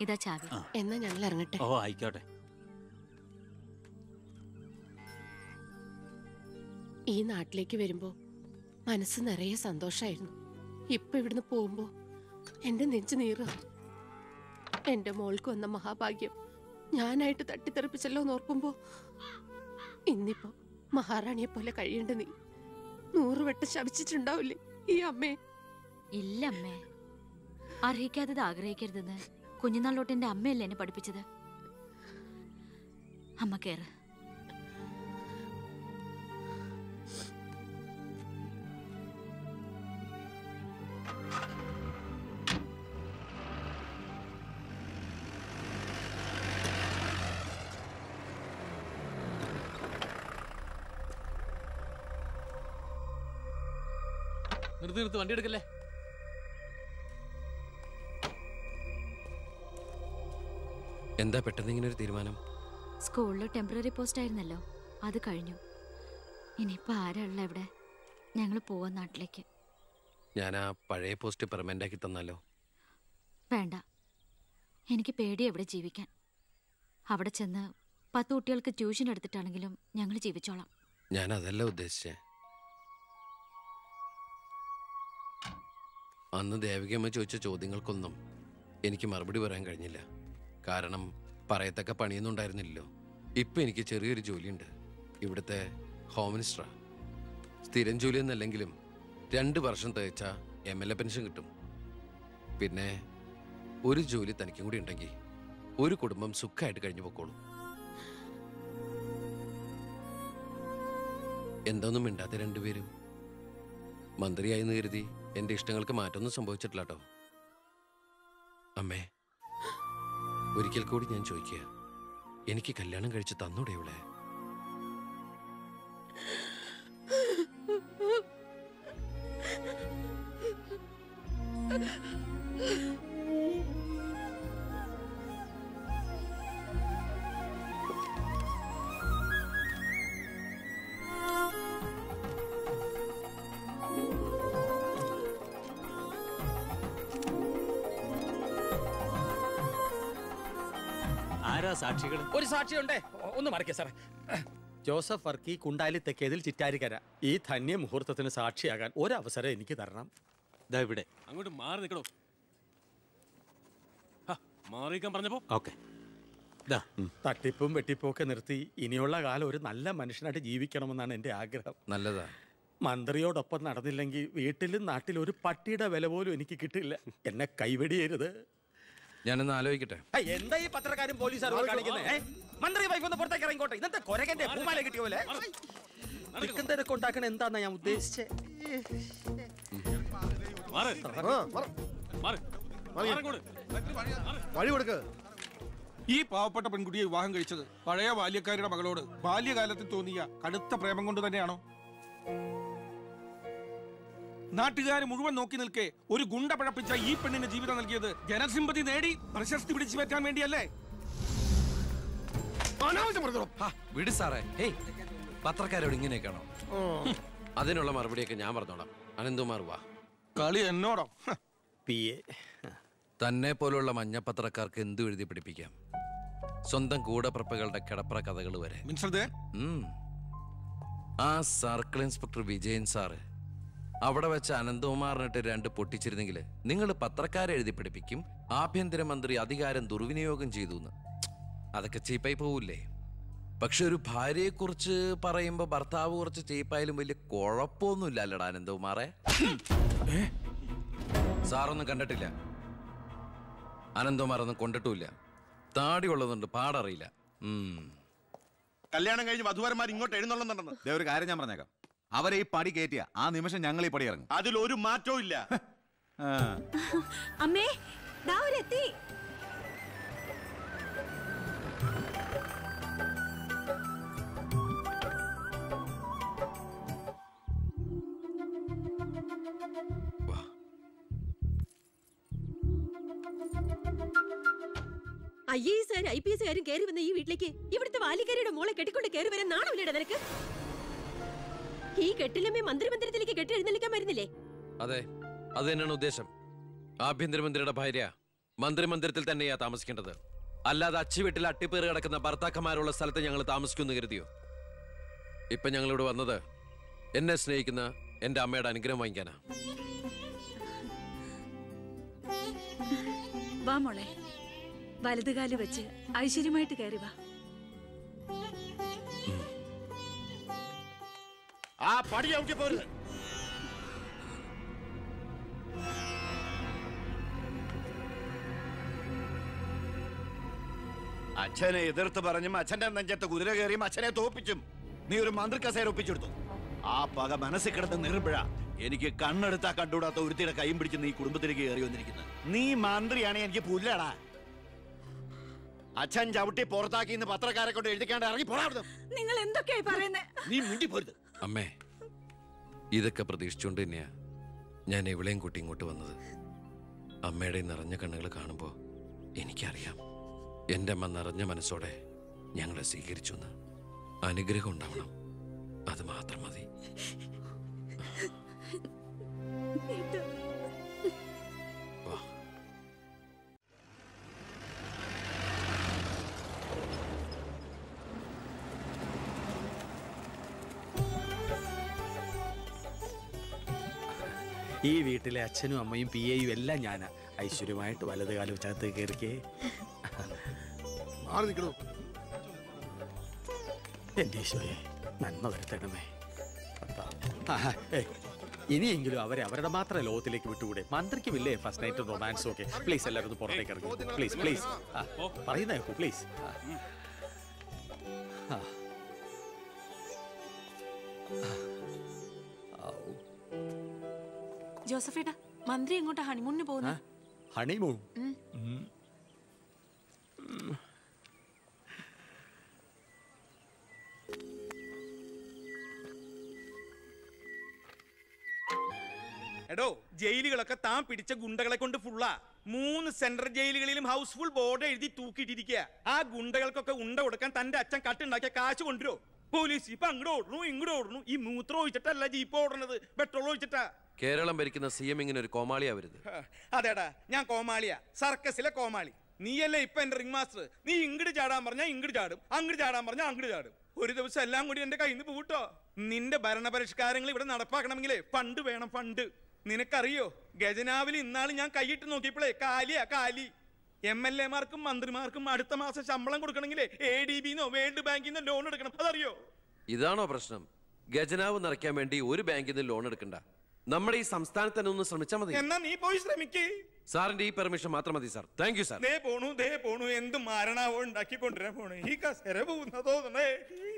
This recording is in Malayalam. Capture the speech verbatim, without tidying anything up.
ഇതാ ചാവി. എന്നാ ഞങ്ങൾ ഇറങ്ങട്ടെ. ഓ ആയിക്കോട്ടെ. ഈ നാട്ടിലേക്ക് വരുമ്പോ മനസ്സ് നിറയെ സന്തോഷായിരുന്നു. ഇപ്പൊ ഇവിടുന്ന് പോകുമ്പോ എന്റെ നെഞ്ചു നീറ. എന്റെ മോൾക്ക് വന്ന മഹാഭാഗ്യം ഞാനായിട്ട് തട്ടിത്തെറിപ്പിച്ചല്ലോ നോർക്കുമ്പോ ഇന്നിപ്പോ മഹാറാണിയെ പോലെ കഴിയേണ്ട നീ നൂറുവട്ടം ശപിച്ചിട്ടുണ്ടാവില്ലേ ഈ അമ്മേ? ഇല്ല അമ്മേ, അർഹിക്കാത്തത് ആഗ്രഹിക്കരുതെന്ന് കുഞ്ഞുനാളോട്ട് എന്റെ അമ്മയല്ലേ എന്നെ പഠിപ്പിച്ചത്. അമ്മ കേറ്. നിർത്തി നിർത്ത്, വണ്ടി എടുക്കല്ലേ. എന്താ പെട്ടെന്ന് ഇങ്ങനെ ഒരു തീരുമാനം? സ്കൂളിൽ ടെമ്പററി പോസ്റ്റ് ആയിരുന്നല്ലോ, അത് കഴിഞ്ഞു. ഇനിയിപ്പോ ആരാ ഉള്ള ഇവിടെ? ഞങ്ങൾ പോവാ നാട്ടിലേക്ക്. ഞാൻ ആ പഴയ പോസ്റ്റ് പെർമനന്റ് ആക്കി തന്നാലോ? വേണ്ട, എനിക്ക് പേടി എവിടെ ജീവിക്കാൻ. അവിടെ ചെന്ന് പത്ത് കുട്ടികൾക്ക് ട്യൂഷൻ എടുത്തിട്ടാണെങ്കിലും ഞങ്ങൾ ജീവിച്ചോളാം. ഞാൻ അതല്ല ഉദ്ദേശിച്ചേ. അന്ന് ദേവികമ്മ ചോദിച്ച ചോദ്യങ്ങൾക്കൊന്നും എനിക്ക് മറുപടി പറയാൻ കഴിഞ്ഞില്ല. കാരണം പറയത്തക്ക പണിയൊന്നും ഉണ്ടായിരുന്നില്ലല്ലോ. ഇപ്പം എനിക്ക് ചെറിയൊരു ജോലിയുണ്ട്, ഇവിടുത്തെ ഹോം മിനിസ്റ്ററാ. സ്ഥിരം ജോലിയൊന്നല്ലെങ്കിലും രണ്ട് വർഷം തികച്ച എം എൽ എ പെൻഷൻ കിട്ടും. പിന്നെ ഒരു ജോലി തനിക്കും കൂടി ഉണ്ടെങ്കിൽ ഒരു കുടുംബം സുഖമായിട്ട് കഴിഞ്ഞു പോക്കോളും. എന്തൊന്നും മിണ്ടാത്ത രണ്ടുപേരും. മന്ത്രിയായെന്ന് കരുതി എന്റെ ഇഷ്ടങ്ങൾക്ക് മാറ്റമൊന്നും സംഭവിച്ചിട്ടില്ല കേട്ടോ. അമ്മേ, ഒരിക്കൽ കൂടി ഞാൻ ചോദിക്കുക, എനിക്ക് കല്യാണം കഴിച്ച് തന്നൂടെ ഇവിടെ? ആരാ സാക്ഷികൾ? ഒരു സാക്ഷിയുണ്ടേ, ഒന്ന് മറക്കേ സാറേ. ജോസഫ് വർക്കി, കുണ്ടാലി തെക്കേതിൽ, ചിറ്റാരിക്കര. ഈ ധന്യ മുഹൂർത്തത്തിന് സാക്ഷിയാകാൻ ഒരവസരം എനിക്ക് തരണം. ദാ ഇവിടെ. അങ്ങോട്ട് മാറി നിൽക്കണോ? മാറിയിക്കാൻ പറഞ്ഞപ്പോ ഓക്കെ. തട്ടിപ്പും വെട്ടിപ്പും ഒക്കെ നിർത്തി ഇനിയുള്ള കാലം ഒരു നല്ല മനുഷ്യനായിട്ട് ജീവിക്കണമെന്നാണ് എൻ്റെ ആഗ്രഹം. നല്ലതാ. മന്ത്രിയോടൊപ്പം നടന്നില്ലെങ്കിൽ വീട്ടിലും നാട്ടിലും ഒരു പട്ടിയുടെ വില പോലും എനിക്ക് കിട്ടില്ല. എന്നെ കൈവെടിയരുത്. ഞാനൊന്ന് ആലോചിക്കട്ടെ. എന്താ ഈ പത്രക്കാരും പോലീസുകാരും കാണിക്കുന്നത്? മന്ത്രി വൈഫ് ഒന്ന് പുറത്തേക്ക് ഇറങ്ങിക്കോട്ടെ. ഇന്നത്തെ കൊരകന്റെ പൂമാല കിട്ടിയ പോലെ തിരക്ക് ഉണ്ടാക്കണ എന്താന്നാ ഞാൻ ഉദ്ദേശിച്ചേ. വഴി കൊടുക്ക്. ഈ പാവപ്പെട്ട പെൺകുട്ടിയെ വിവാഹം കഴിച്ചത് പഴയ ബാല്യക്കാരുടെ മകളോട് ബാല്യകാലത്തിൽ തോന്നിയ കടുത്ത പ്രേമം കൊണ്ട് തന്നെയാണോ? നാട്ടുകാർ മുഴുവൻ നോക്കി നിൽക്കെ ഒരു ഗുണ്ട പഴപ്പിച്ച ഈ പെണ്ണിന് ജീവിതം നൽകിയത് ജനസിമ്പതി നേടി പ്രശസ്തി പിടിച്ചു പറ്റാൻ വേണ്ടിയല്ലേ? വിട് സാറേ. ഹേയ്, പത്രക്കാരോട് ഇങ്ങനെയൊക്കെയാണോ? അതിനുള്ള മറുപടിയൊക്കെ ഞാൻ പറഞ്ഞോളാം. അനന്തുമാർ വാ. കളി എന്നോടോ? തന്നെ പോലുള്ള മഞ്ഞപ്പത്രക്കാർക്ക് എന്തു എഴുതി പഠിപ്പിക്കാം. സ്വന്തം കൂടപ്പിറപ്പുകളുടെ കിടപ്പറ കഥകൾ വരെ. ആ സർക്കിൾ ഇൻസ്പെക്ടർ വിജയൻ സാറ് അവിടെ വെച്ച് അനന്തകുമാറിനിട്ട് രണ്ട് പൊട്ടിച്ചിരുന്നെങ്കിൽ നിങ്ങൾ പത്രക്കാരെ എഴുതി പഠിപ്പിക്കും ആഭ്യന്തരമന്ത്രി അധികാരം ദുർവിനിയോഗം ചെയ്തു എന്ന്. അതൊക്കെ ചീപ്പായി പോവില്ലേ? പക്ഷെ ഒരു ഭാര്യയെക്കുറിച്ച് പറയുമ്പോ ഭർത്താവ് കുറച്ച് ചീപ്പായാലും വലിയ കുഴപ്പമൊന്നുമില്ല അല്ലടാ അനന്തകുമാറെ. സാറൊന്നും കണ്ടിട്ടില്ല, അനന്തകുമാറൊന്നും കൊണ്ടിട്ടുമില്ല. താടി ഉള്ളതുകൊണ്ട് പാടറിയില്ല. കല്യാണം കഴിഞ്ഞ് വധുവരന്മാർ ഇങ്ങോട്ട് എഴുന്നള്ളുന്നുണ്ടെന്ന് ഒരു കാര്യം ഞാൻ പറഞ്ഞേക്കാം. അവരെ ഈ പടി കയറ്റിയ ആ നിമിഷം ഞങ്ങൾ ഈ പടി ഇറങ്ങും. അതിലൊരു മാറ്റവും ഇല്ല. അമ്മേ, ദാ അവരെത്തി. ഐ എ എസ് ആരും ഐ പി എസ് കാരും കയറി വന്ന ഈ വീട്ടിലേക്ക് ഇവിടുത്തെ വാലിക്കാരിയുടെ മോളെ കെട്ടിക്കൊണ്ട് കയറി വരാൻ നാണമില്ലേടാ നിനക്ക്? ഈ കെട്ടിലമ്മേ മന്ത്രി മന്ദിരത്തിലേക്ക് കെട്ടി എഴുന്നള്ളിക്കാൻ വരുന്നില്ലേ? അതെ, അത് തന്നെയാണ് ഉദ്ദേശം. ആഭ്യന്തരമന്ത്രിയുടെ ഭാര്യ മന്ത്രിമന്ദിരത്തിൽ തന്നെയാ താമസിക്കേണ്ടത്. അല്ലാതെ അച്ചുവീട്ടിൽ അട്ടിപ്പേറ് കിടക്കുന്ന ഭർത്താക്കന്മാരുള്ള സ്ഥലത്ത് ഞങ്ങൾ താമസിക്കുമെന്ന് കരുതിയോ? ഇപ്പൊ ഞങ്ങളിവിടെ വന്നത് എന്നെ സ്നേഹിക്കുന്ന എന്റെ അമ്മയുടെ അനുഗ്രഹം വാങ്ങിക്കാനാ. വാ മോളെ, വലതുകാല് വെച്ച് ഐശ്വര്യമായിട്ട് കയറി വാ. ആ പടി ചവിട്ടി പോരുത്. അച്ഛനെ എതിർത്ത് പറഞ്ഞും അച്ഛന്റെ നെഞ്ചത്ത് കുതിര കയറിയും അച്ഛനെ തോപ്പിച്ചും നീ ഒരു മന്ത്രി കസേര ഒപ്പിച്ചെടുത്തു. ആ പക മനസ്സിൽ കിടന്ന് നീറുമ്പോഴാ എനിക്ക് കണ്ണെടുത്താ കണ്ടുകൂടാത്ത ഒരുത്തിയുടെ കൈയും പിടിച്ച് നീ കുടുംബത്തിലേക്ക് കയറി വന്നിരിക്കുന്നത്. നീ മന്ത്രിയാണ്, എനിക്ക് പുല്ലാടാ. അച്ഛൻ ചവിട്ടി പുറത്താക്കി ഇന്ന് പത്രക്കാരെ കൊണ്ട് എഴുതിക്കാണ്ട് ഇറങ്ങി പോടാ. നിങ്ങൾ എന്തൊക്കെയായി പറയുന്നേ? നീ മുണ്ടി പോരുത്. അമ്മേ, ഇതൊക്കെ പ്രതീക്ഷിച്ചുകൊണ്ട് തന്നെയാ ഞാൻ എവിടെയും കൂട്ടി ഇങ്ങോട്ട് വന്നത്. അമ്മയുടെ നിറഞ്ഞ കണ്ണുകൾ കാണുമ്പോൾ എനിക്കറിയാം എൻ്റെ അമ്മ നിറഞ്ഞ മനസ്സോടെ ഞങ്ങളെ സ്വീകരിച്ചു എന്ന്. അനുഗ്രഹം ഉണ്ടാവണം, അത് മാത്രം മതി. വാ. ഈ വീട്ടിലെ അച്ഛനും അമ്മയും പി എയും എല്ലാം ഞാനാ. ഐശ്വര്യമായിട്ട് വലത് കാലം ചകത്ത് കയറിക്കേ. മാറി നിൽക്കണോ? എന്റെ ഈശോയെ നന്മ വരുത്തണമേ. ഇനിയെങ്കിലും അവരെ അവരുടെ മാത്രം ലോകത്തിലേക്ക് വിട്ടുകൂടെ? മന്ത്രിക്കുമില്ലേ ഫസ്റ്റ് നൈറ്റ് റൊമാൻസും ഒക്കെ? പ്ലീസ് എല്ലാവരും പുറത്തേക്ക് ഇറങ്ങും. പ്ലീസ് പ്ലീസ് പറയുന്ന കേൾക്കൂ പ്ലീസ്. ജോസഫേട്ടാ, മന്ത്രി എങ്ങോട്ടാ ഹണിമൂണിന് പോകുന്നു? ഹണിമൂൺ? എടോ, ജയിലുകളൊക്കെ താൻ പിടിച്ച ഗുണ്ടകളെ കൊണ്ട് ഫുള്ളാ. മൂന്ന് സെൻട്രൽ ജയിലുകളിലും ഹൗസ്ഫുൾ ബോർഡ് എഴുതി തൂക്കിയിട്ടിരിക്കുക. ആ ഗുണ്ടകൾക്കൊക്കെ ഉണ്ട കൊടുക്കാൻ തന്റെ അച്ഛൻ കട്ടുണ്ടാക്കിയ കാശ് കൊണ്ടുവരോ? പോലീസ് ഇപ്പൊ അങ്ങോട്ട് ഓടണു ഇങ്ങോട്ട് ഓടണു. ഈ മൂത്രം ഒഴിച്ചിട്ടല്ല ജീപ്പ് ഓടണത്, പെട്രോൾ ഒഴിച്ചിട്ടാ. കേരളം ഭരിക്കുന്ന സി എം ഇങ്ങനെ ഒരു കോമാളിയാ വരുന്നത്. അതേടാ, ഞാൻ കോമാളിയാ, സർക്കസിലെ കോമാളി. നീയല്ലേ ഇപ്പൊ എന്റെ റിംഗ് മാസ്റ്റർ. നീ ഇങ്ങോട്ട് ചാടാൻ പറഞ്ഞാ ഇങ്ങോട്ട് ചാടും, അങ്ങോട്ട് ചാടാൻ പറഞ്ഞാ അങ്ങോട്ട് ചാടും. ഒരു ദിവസം എല്ലാം കൂടി എന്റെ കയ്യിൽ നിന്ന് പോട്ടോ. നിന്റെ ഭരണപരിഷ്കാരങ്ങൾ ഇവിടെ നടപ്പാക്കണമെങ്കിലേ ഫണ്ട് വേണം, ഫണ്ട്. നിനക്കറിയോ, ഖജനാവിൽ ഇന്നാള് ഞാൻ കൈയിട്ട് നോക്കിയപ്പോഴേ കാലിയാ കാലി. എം എൽ എമാർക്കും മന്ത്രിമാർക്കും അടുത്ത മാസം ശമ്പളം കൊടുക്കണമെങ്കിലേ എ ഡി ബിന്നോ വേൾഡ് ബാങ്കിന്നോ ലോൺ എടുക്കണം. അതറിയോ? ഇതാണോ പ്രശ്നം? ഖജനാവ് നിറയ്ക്കാൻ വേണ്ടി ഒരു ബാങ്കിൽ നിന്ന് ലോൺ എടുക്കണ്ട, നമ്മുടെ ഈ സംസ്ഥാനത്ത് തന്നെ ഒന്ന് ശ്രമിച്ചാൽ മതി. എന്നാ നീ പോയി ശ്രമിക്കേ. സാറിന്റെ ഈ പെർമിഷൻ മാത്രം മതി സാർ. Thank you sir. ദേ പോണു ദേ പോണു എന്ത് മാരണാവോ ഉണ്ടാക്കിക്കൊണ്ടിരാൻ പോണു. ഈ കസേര പോകുന്ന തോന്നണേ.